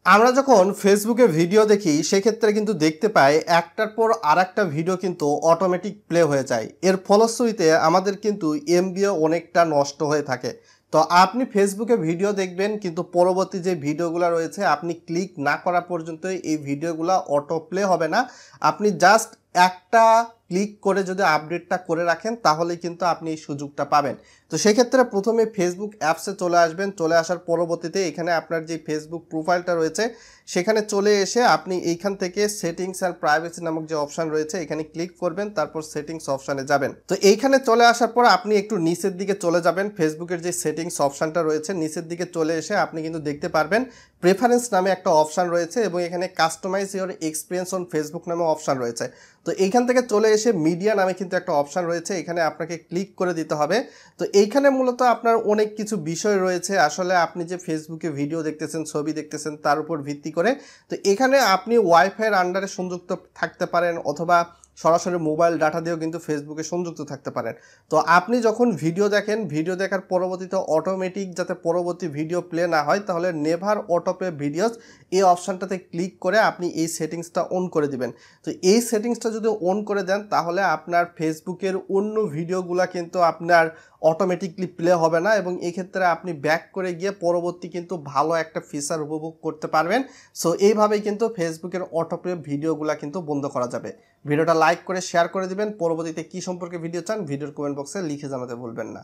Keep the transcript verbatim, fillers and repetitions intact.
আমরা যখন ফেসবুকে ভিডিও দেখি সেক্ষেত্রে কিন্তু দেখতে পাই একটার পর আরেকটা ভিডিও কিন্তু অটোমেটিক প্লে হয়ে যায়। এর ফলশ্রুতিতে আমাদের কিন্তু এমবিও অনেকটা নষ্ট হয়ে থাকে। তো আপনি ফেসবুকে ভিডিও দেখবেন কিন্তু পরবর্তী যে ভিডিওগুলো রয়েছে আপনি ক্লিক না করা পর্যন্ত এই ভিডিওগুলো অটো প্লে হবে না। আপনি জাস্ট একটা ক্লিক করে যদি আপডেটটা করে রাখেন তাহলেই কিন্তু আপনি এই সুযোগটা পাবেন। তো সেক্ষেত্রে প্রথমে ফেসবুক অ্যাপসে চলে আসবেন। চলে আসার পরবর্তীতে এখানে আপনার যে ফেসবুক প্রোফাইলটা রয়েছে সেখানে চলে এসে আপনি এইখান থেকে সেটিংস আর প্রাইভেসি নামক যে অপশান রয়েছে এখানে ক্লিক করবেন, তারপর সেটিংস অপশানে যাবেন। তো এইখানে চলে আসার পর আপনি একটু নিচের দিকে চলে যাবেন। ফেসবুকের যে সেটিংস অপশানটা রয়েছে নিচের দিকে চলে এসে আপনি কিন্তু দেখতে পারবেন প্রেফারেন্স নামে একটা অপশান রয়েছে এবং এখানে customise your experience on Facebook নামে অপশান রয়েছে। তো এইখান থেকে চলে এসে মিডিয়া নামে কিন্তু একটা অপশান রয়েছে, এখানে আপনাকে ক্লিক করে দিতে হবে। তো এইখানে মূলত আপনার অনেক কিছু বিষয় রয়েছে। আসলে আপনি যে ফেসবুকে ভিডিও দেখতেছেন, ছবি দেখতেছেন তার উপর ভিত্তি করে। তো এখানে আপনি ওয়াইফাইয়ের আন্ডারে সংযুক্ত থাকতে পারেন অথবা সরাসরি মোবাইল ডাটা দিয়েও কিন্তু ফেসবুকে সংযুক্ত থাকতে পারেন। তো আপনি যখন ভিডিও দেখেন, ভিডিও দেখার পরবর্তীতে অটোমেটিক যাতে পরবর্তী ভিডিও প্লে না হয় তাহলে নেভার অটো প্লে ভিডিওস এই অপশানটাতে ক্লিক করে আপনি এই সেটিংসটা অন করে দিবেন। তো এই সেটিংসটা যদি অন করে দেন তাহলে আপনার ফেসবুকের অন্য ভিডিওগুলো কিন্তু আপনার অটোমেটিকলি প্লে হবে না এবং এক্ষেত্রে আপনি ব্যাক করে গিয়ে পরবর্তী কিন্তু ভালো একটা ফিচার উপভোগ করতে পারবেন। সো এইভাবেই কিন্তু ফেসবুকের অটো প্লে ভিডিওগুলো কিন্তু বন্ধ করা যাবে। ভিডিওটা লাইক করে শেয়ার করে দিবেন। পরবর্তীতে কি সম্পর্কে ভিডিও চান ভিডিওর কমেন্ট বক্সে লিখে জানাতে ভুলবেন না।